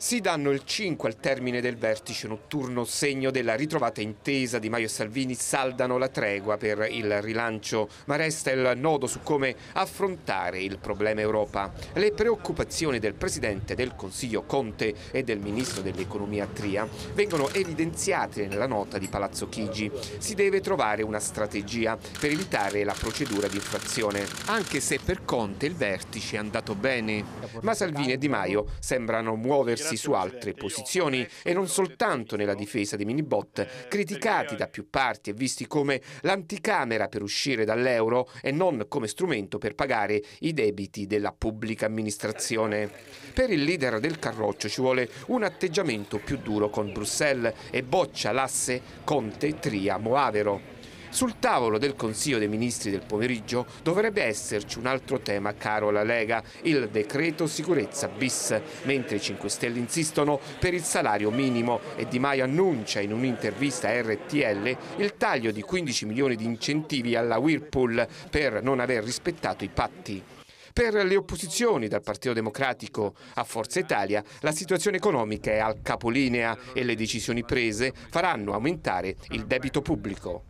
Si danno il 5 al termine del vertice notturno, segno della ritrovata intesa. Di Maio e Salvini saldano la tregua per il rilancio, ma resta il nodo su come affrontare il problema Europa. Le preoccupazioni del Presidente del Consiglio Conte e del Ministro dell'Economia Tria vengono evidenziate nella nota di Palazzo Chigi. Si deve trovare una strategia per evitare la procedura di infrazione, anche se per Conte il vertice è andato bene. Ma Salvini e Di Maio sembrano muoversi su altre posizioni e non soltanto nella difesa dei minibot, criticati da più parti e visti come l'anticamera per uscire dall'euro e non come strumento per pagare i debiti della pubblica amministrazione. Per il leader del Carroccio ci vuole un atteggiamento più duro con Bruxelles e boccia l'asse Conte-Tria-Moavero. Sul tavolo del Consiglio dei Ministri del pomeriggio dovrebbe esserci un altro tema caro alla Lega, il decreto sicurezza bis, mentre i 5 Stelle insistono per il salario minimo e Di Maio annuncia in un'intervista a RTL il taglio di 15 milioni di incentivi alla Whirlpool per non aver rispettato i patti. Per le opposizioni, dal Partito Democratico a Forza Italia, la situazione economica è al capolinea e le decisioni prese faranno aumentare il debito pubblico.